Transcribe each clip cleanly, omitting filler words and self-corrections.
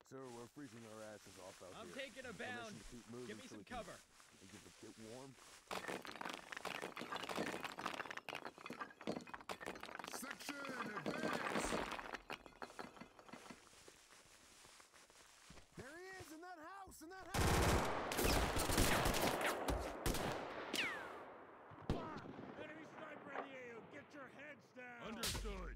Sir, we're freezing our asses off out I'm here. taking a bound. Give me some cover. Get a bit warm. Section, advance! There he is, in that house, in that house! Enemy sniper in the AO! Get your heads down! Understood.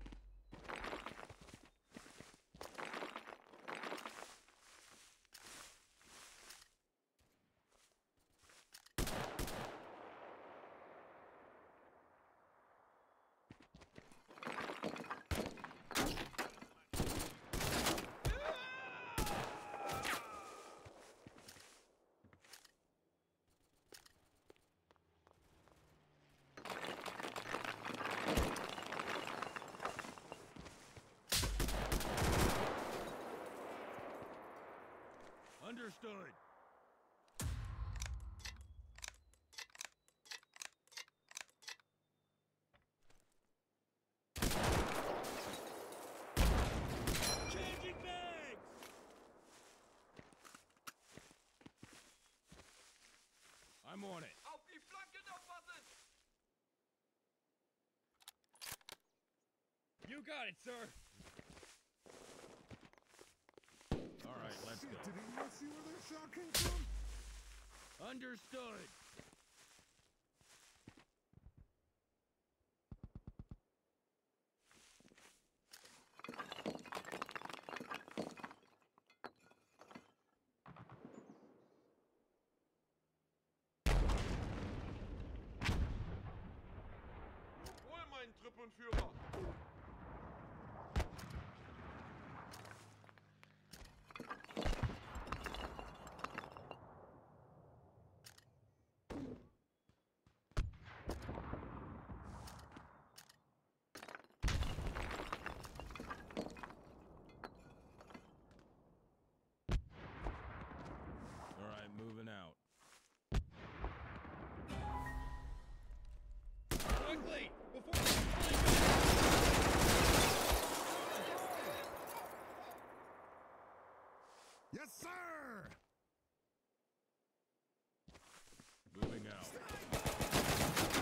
Understood. Changing bags! I'm on it. Auf die Flanken aufpassen! You got it, sir. All right, let's go. Did he not see where that shot came from? Understood. Hol meinen Truppenführer! All right, moving out. Quickly! Before the Yes, sir! Moving out.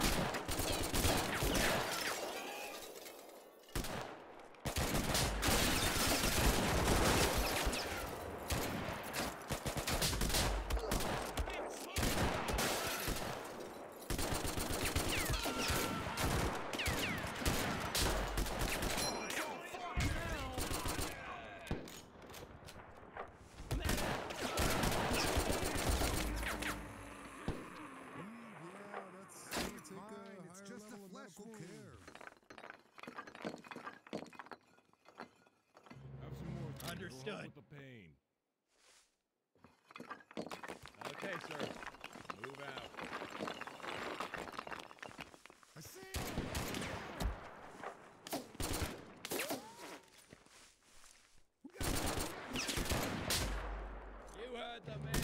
Have some more. Understood. With the pain. Okay, sir. Move out. I see! You heard the man.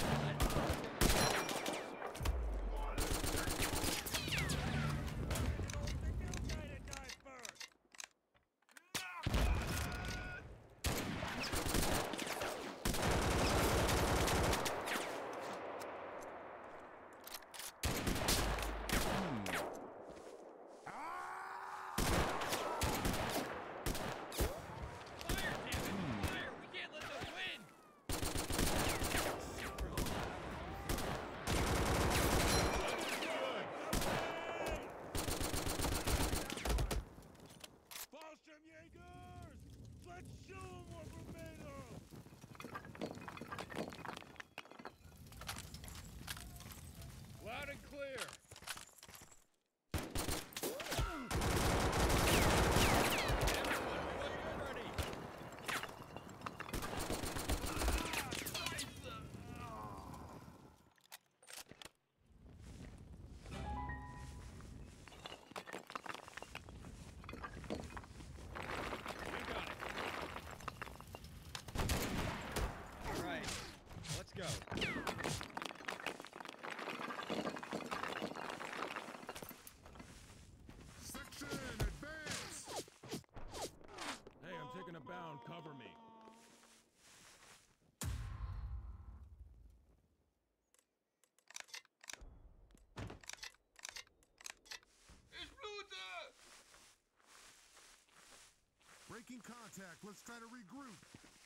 Making contact. Let's try to regroup.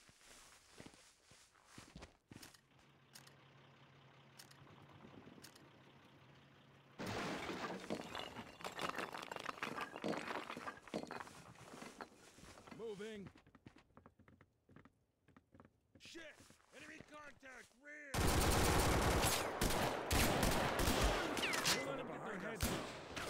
Moving. Shit! Enemy contact! Rear! Don't let them get their heads up.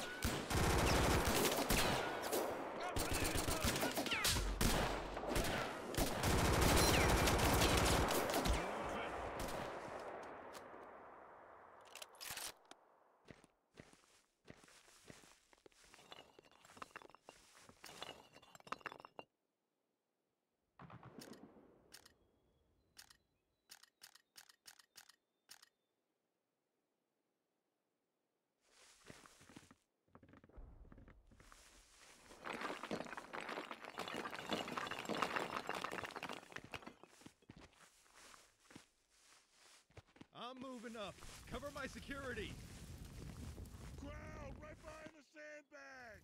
I'm moving up. Cover my security. Crowd! Right behind the sandbags!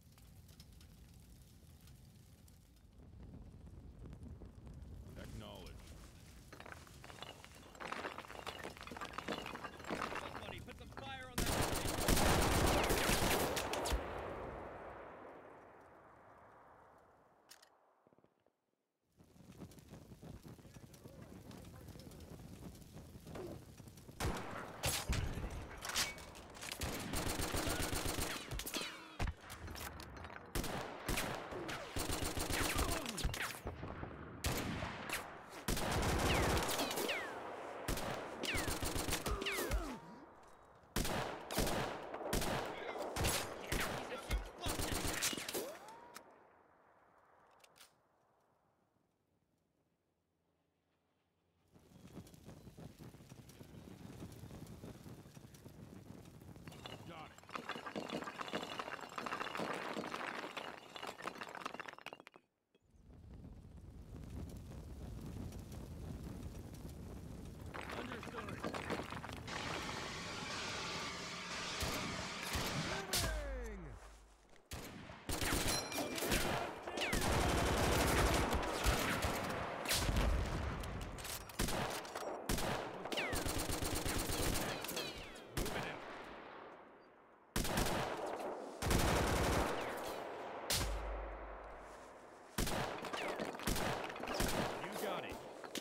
Acknowledge. Somebody put some fire on that thing. Got it. Understood. Moving! Moving in. You got it.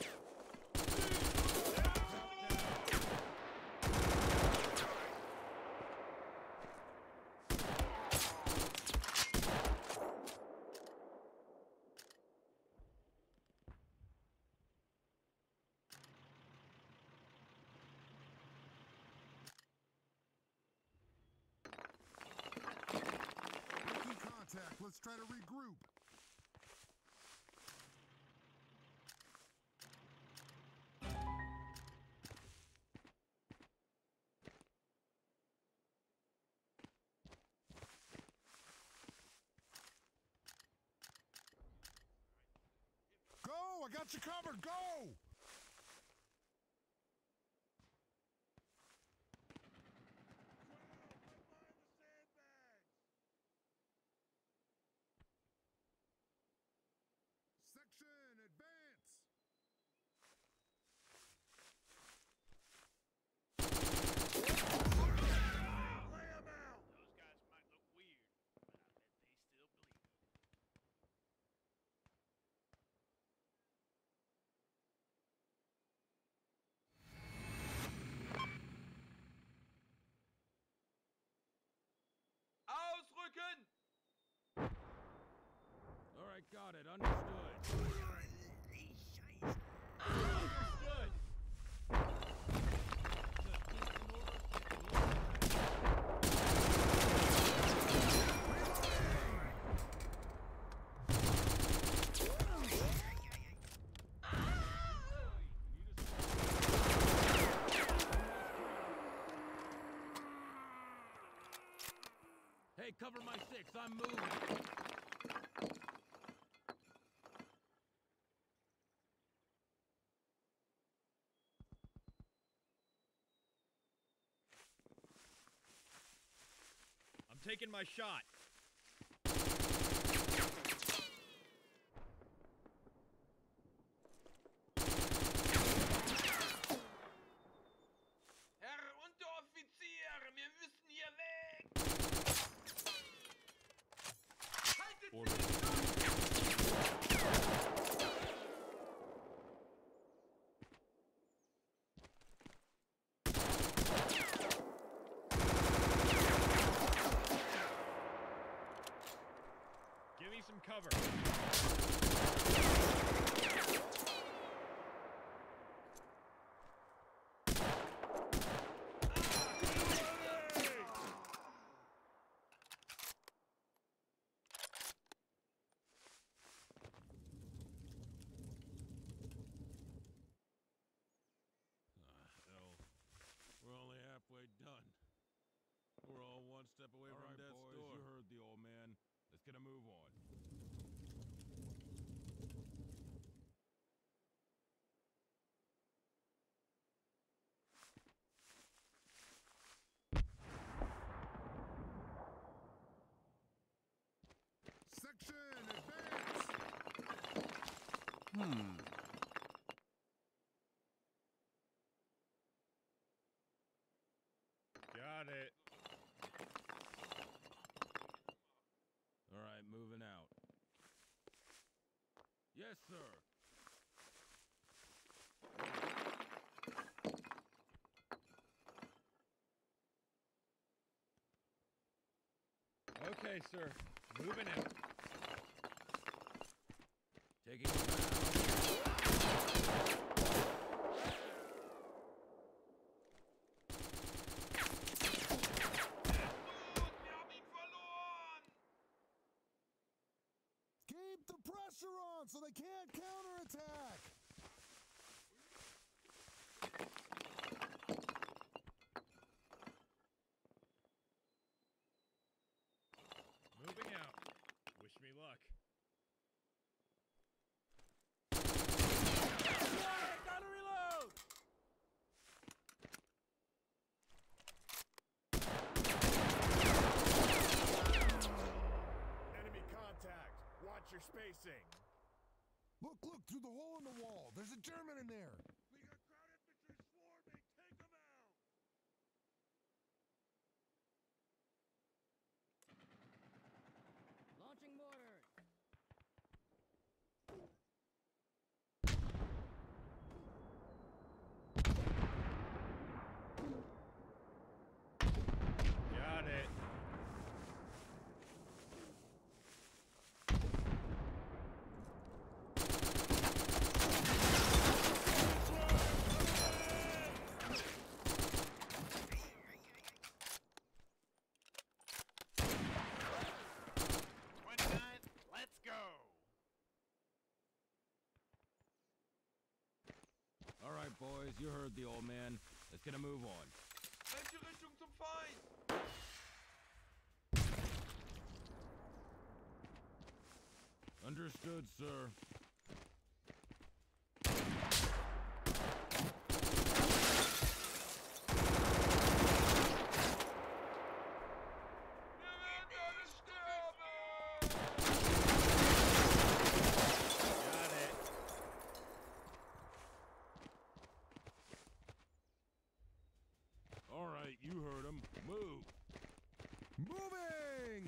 Making contact. Let's try to regroup. Go! I got you covered! Go! Section, advance! Lay 'em out! Those guys might look weird, but I bet they still bleed. Ausrücken! All right, got it. Understood. Understood. Hey, cover my six. I'm moving. I'm taking my shot. step away All from right, death's boys, door. you heard the old man. Let's get a move on. Section, advance! Got it. All right, moving out. Yes, sir. Okay, sir. Moving out. Taking it back. Wir haben ihn verloren! Keep the pressure on so they can't counterattack. Moving out. Wish me luck. Gotta reload! Enemy contact. Watch your spacing. Look through the hole in the wall. There's a German in there. We got ground infantry swarming. Take them out. Launching mortars. Got it. Let's go. All right, boys, you heard the old man. Let's get a move on. Welche Richtung zum Feind? Understood, sir. Wir werden alle sterben! Got it. All right, you heard him. Move. Moving!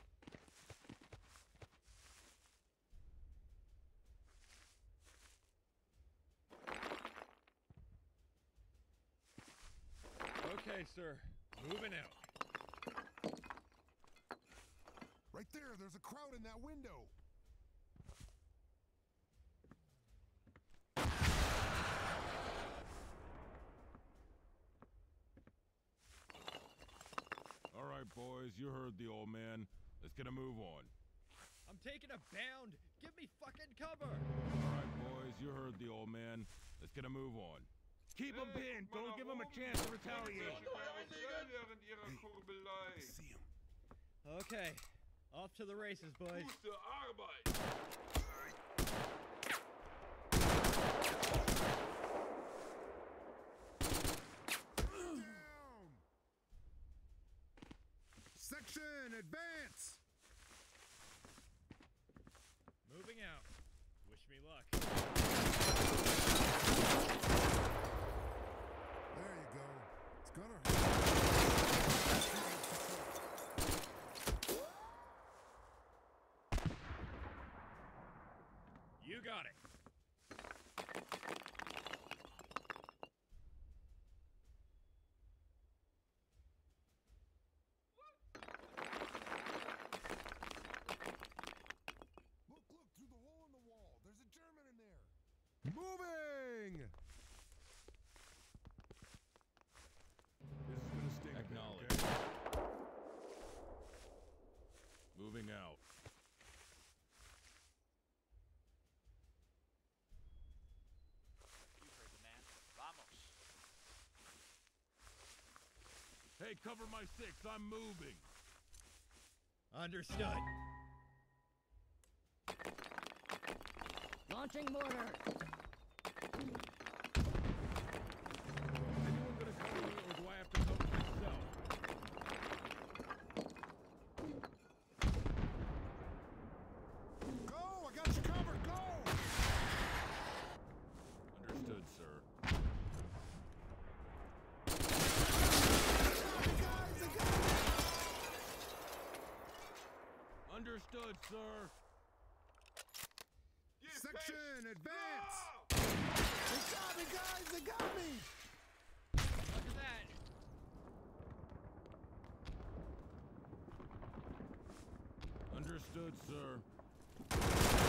Okay, sir. Moving out. Right there's a crowd in that window. All right, boys, you heard the old man. Let's get a move on. I'm taking a bound. Give me fucking cover. All right, boys, you heard the old man. Let's get a move on. Keep them pinned. Don't give them a chance to retaliate. Während ihrer Kurbelei. See him. Okay. Off to the races, boys. Gute Arbeit! Down! Section, advance! Moving out. Wish me luck. There you go. It's gonna hurt. You got it. Look through the hole in the wall. There's a German in there. Moving! This is gonna sting. Acknowledge. Okay? Moving out. Hey, cover my six. I'm moving. Understood. Launching mortar. Anyone gonna cover me, or do I have to cover myself? Go! I got you covered! Go! Understood, sir. Understood, sir. Section, advance! Ah! They got me, guys! They got me! Look at that. Understood, sir.